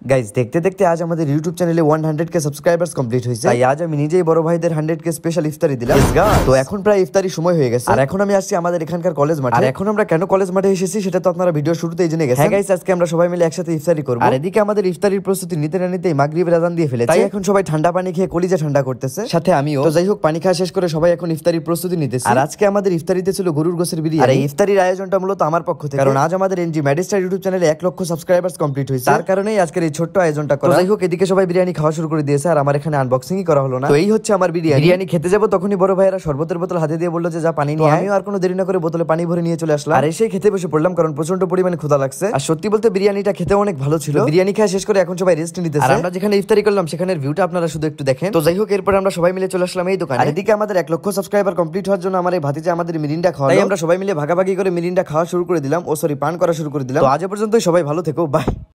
Guys দেখতে দেখতে আজ আমাদের ইউটিউব চ্যানেলে 100K সাবস্ক্রাইবার্স কমপ্লিট হয়েছে। তাই আজ আমি নিজেই বড় ভাইদের 100K স্পেশাল ইফতারি দিলাম। তো এখন প্রায় ইফতারি সময় হয়ে গেছে, আর এখন আমি আসছি আমাদের এখানকার কলেজ মাঠে। আর এখন আমরা কেন কলেজ মাঠে এসেছি সেটা তো আপনারা ভিডিও শুরুতেই জেনে গেছেন। হ্যাঁ গাইজ, আজকে আমরা সবাই মিলে একসাথে ইফতারি করব। আর এদিকে আমাদের ইফতারির প্রস্তুতি নিতে না নিতেই মাগরিবের আযান দিয়ে ফেলেছে। তাই এখন সবাই ঠান্ডা পানি খেয়ে কলিজা ঠান্ডা করতেছে, সাথে আমিও। তো যাই হোক, পানি খাওয়া শেষ করে সবাই এখন ইফতারির প্রস্তুতি নিতেছে। আর আজকে আমাদের ইফতারিতে ছিল গরুর গোশতের বিরিয়ানি। আর এই ইফতারির আয়োজনটা মূলত আমার পক্ষ থেকে, কারণ আজ আমাদের এনজি ম্যাডিস্টার ইউটিউব চ্যানেলে 1 লক্ষ সাবস্ক্রাইবার্স কমপ্লিট হয়েছে। তার কারণেই আজকের এই ছোট্ট আয়োজনটা করা। যাই হোক, এদিকে সবাই বিরিয়ানি খাওয়া শুরু করে দিয়েছে, আর আমার এখানে আনবক্সিংই করা হলো না। তো এই হচ্ছে আমার বিরিয়ানি খেতে যাবো, তখনই বড় ভাইয়েরা শরবতের বোতল হাতে দিয়ে বললো যে যা পানি নিয়ে। আমিও আর কোনো দেরি না করে বোতলে পানি ভরে নিয়ে চলে আসলাম, আর এসে খেতে বসে পড়লাম, কারণ প্রচন্ড পরিমাণে ক্ষুধা লাগছে। আর সত্যি বলতে বিরিয়ানিটা খেতে অনেক ভালো ছিল। বিরিয়ানি খাওয়া শেষ করে এখন সবাই রেস্ট নিতেছে। আর আমরা যেখানে ইফতারি করলাম সেখানের ভিউটা আপনারা শুধু একটু দেখেন। তো যাই হোক, এরপর আমরা সবাই মিলে চলে আসলাম এই দোকানে। আর এদিকে আমাদের 1 লক্ষ সাবস্ক্রাইবার কমপ্লিট হওয়ার জন্য আমার এই ভাতিজা আমাদের মিরিন্ডা খাওয়া, তাই আমরা সবাই মিলে ভাগাভাগি করে মিরিন্ডা খাওয়া শুরু করে দিলাম, পান করা শুরু করে দিলাম। তো আজ পর্যন্ত সবাই ভালো থেকো, বাই।